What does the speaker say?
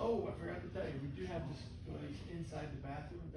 Oh, I forgot to tell you, we do have displays inside the bathroom